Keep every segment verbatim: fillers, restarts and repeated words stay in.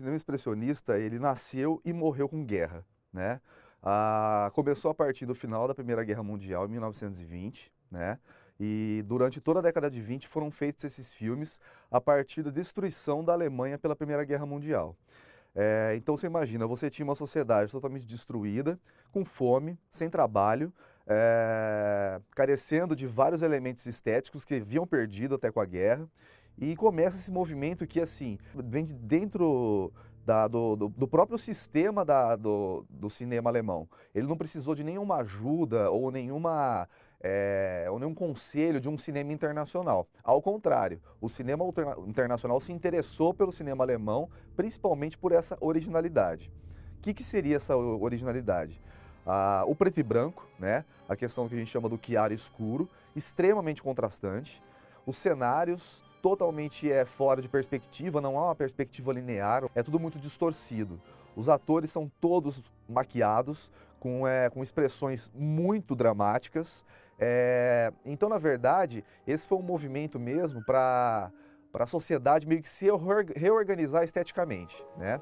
cinema expressionista, ele nasceu e morreu com guerra, né? Ah, começou a partir do final da Primeira Guerra Mundial, em mil novecentos e vinte, né? E durante toda a década de vinte foram feitos esses filmes a partir da destruição da Alemanha pela Primeira Guerra Mundial. É, então você imagina, você tinha uma sociedade totalmente destruída, com fome, sem trabalho, é, carecendo de vários elementos estéticos que haviam perdido até com a guerra, e começa esse movimento que, assim, vem de dentro da- do, do- do próprio sistema da- do, do cinema alemão. Ele não precisou de nenhuma ajuda ou nenhuma é, ou nenhum conselho de um cinema internacional. Ao contrário, o cinema alterna- internacional se interessou pelo cinema alemão, principalmente por essa originalidade. O que, que seria essa o- originalidade? Ah, o preto e branco, né? A questão que a gente chama do chiaro escuro, extremamente contrastante. Os cenários totalmente é, fora de perspectiva, não há uma perspectiva linear, é tudo muito distorcido. Os atores são todos maquiados, com, é, com expressões muito dramáticas. É, então, na verdade, esse foi um movimento mesmo para para a sociedade meio que se reor- reorganizar esteticamente, né?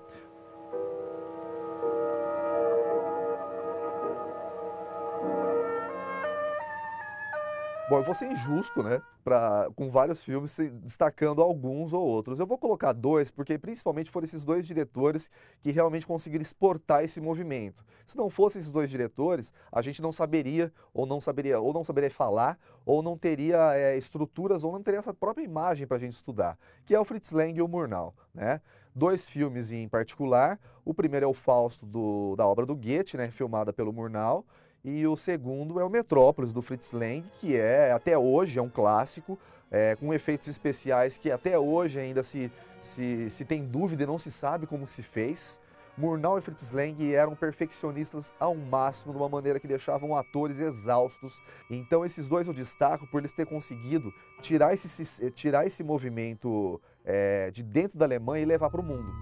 Bom, eu vou ser injusto, né, pra, com vários filmes, se- destacando alguns ou outros. Eu vou colocar dois, porque principalmente foram esses dois diretores que realmente conseguiram exportar esse movimento. Se não fossem esses dois diretores, a gente não saberia, ou não saberia, ou não saberia falar, ou não teria é, estruturas, ou não teria essa própria imagem para a gente estudar, que é o Fritz Lang e o Murnau, né? Dois filmes em particular. O primeiro é o Fausto do- da obra do Goethe, né, filmada pelo Murnau. E o segundo é o Metrópolis, do Fritz Lang, que é, até hoje, é um clássico, é, com efeitos especiais que até hoje ainda se, se, se tem dúvida e não se sabe como se fez. Murnau e Fritz Lang eram perfeccionistas ao máximo, de uma maneira que deixavam atores exaustos. Então esses dois eu destaco por eles terem conseguido tirar esse, tirar esse movimento é, de dentro da Alemanha e levar para o mundo.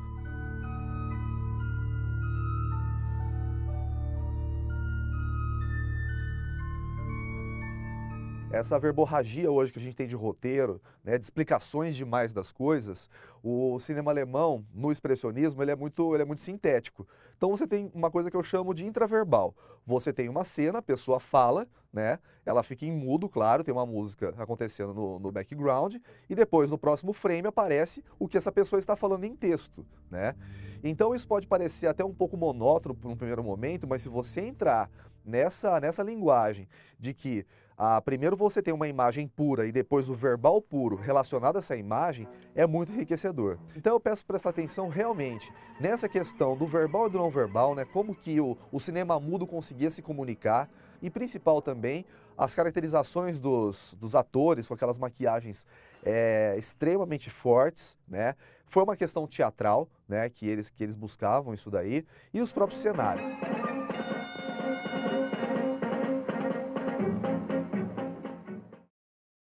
Essa verborragia hoje que a gente tem de roteiro, né, de explicações demais das coisas, o cinema alemão, no expressionismo, ele é muito, ele é muito sintético. Então você tem uma coisa que eu chamo de intraverbal. Você tem uma cena, a pessoa fala, né, ela fica em mudo, claro, tem uma música acontecendo no, no background, e depois no próximo frame aparece o que essa pessoa está falando em texto, né? Então isso pode parecer até um pouco monótono por um primeiro momento, mas se você entrar nessa, nessa linguagem de que ah, primeiro você tem uma imagem pura e depois o verbal puro relacionado a essa imagem, é muito enriquecedor. Então eu peço prestar atenção realmente nessa questão do verbal e do não verbal, né? Como que o, o cinema mudo conseguia se comunicar e principal também as caracterizações dos, dos atores com aquelas maquiagens é, extremamente fortes, né? Foi uma questão teatral, né? Que eles, que eles buscavam isso daí e os próprios cenários.